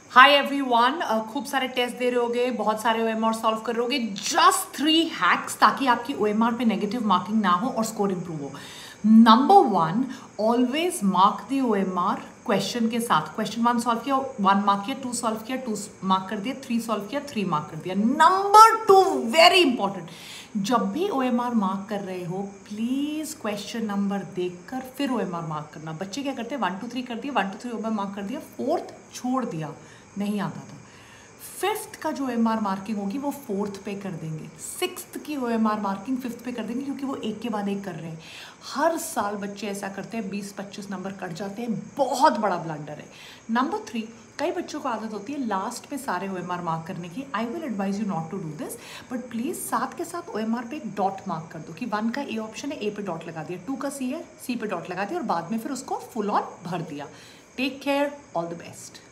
Hi everyone, खूब सारे test दे रहे होगे, बहुत सारे ओएमआर सॉल्व कर रहे होगे। जस्ट 3 हैक्स ताकि आपकी ओएमआर पे नेगेटिव मार्किंग ना हो और स्कोर इंप्रूव हो। Number 1, always mark the OMR question के साथ। क्वेश्चन 1 सॉल्व किया 1 मार्क किया, 2 सॉल्व किया 2 मार्क कर दिया, 3 सॉल्व किया 3 मार्क कर दिया। नंबर 2, वेरी इंपॉर्टेंट, जब भी ओएमआर मार्क कर रहे हो प्लीज क्वेश्चन नंबर देखकर फिर ओएमआर मार्क करना। बच्चे क्या करते हैं, 1 2 3 कर दिया, 1 2 3 ओएमआर मार्क कर दिया, 4th छोड़ दिया, नहीं आता था। 5th का जो ओएमआर मार्किंग होगी वो 4th पे कर देंगे, 6th की ओएमआर मार्किंग 5th पे कर देंगे, क्योंकि वो एक के बाद एक कर रहे हैं। हर साल बच्चे ऐसा करते हैं, 20-25 नंबर कट जाते हैं, बहुत बड़ा ब्लंडर है। नंबर 3, कई बच्चों को आदत होती है लास्ट पे सारे ओएमआर मार्क करने की। I will advise you not to do this, but please साथ के साथ ओएमआर पे एक डॉट मार्क कर दो कि 1 का ए ऑप्शन है, ए पे डॉट लगा दिया, 2 का सी है, सी पे डॉट लगा दिया, और बाद में फिर उसको फुल ऑन भर दिया। Take care, all the best.